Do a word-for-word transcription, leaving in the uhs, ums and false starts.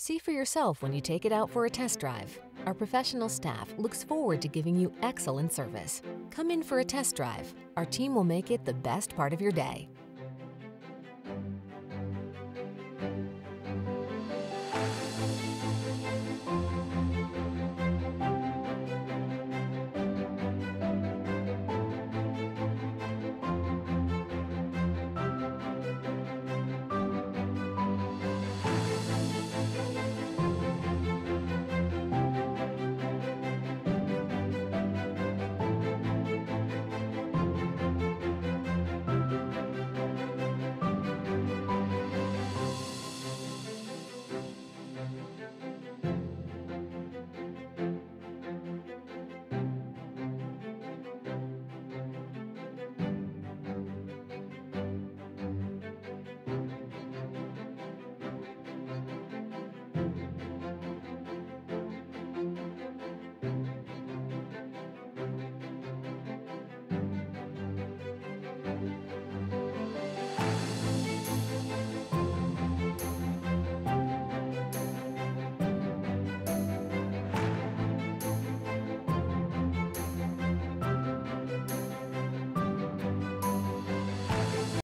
See for yourself when you take it out for a test drive. Our professional staff looks forward to giving you excellent service. Come in for a test drive. Our team will make it the best part of your day.